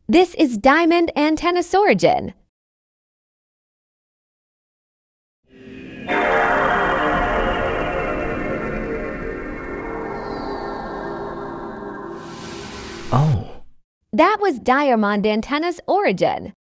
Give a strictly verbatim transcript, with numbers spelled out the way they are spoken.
This is diamond antenna's origin. Oh. That was diamond antenna's origin.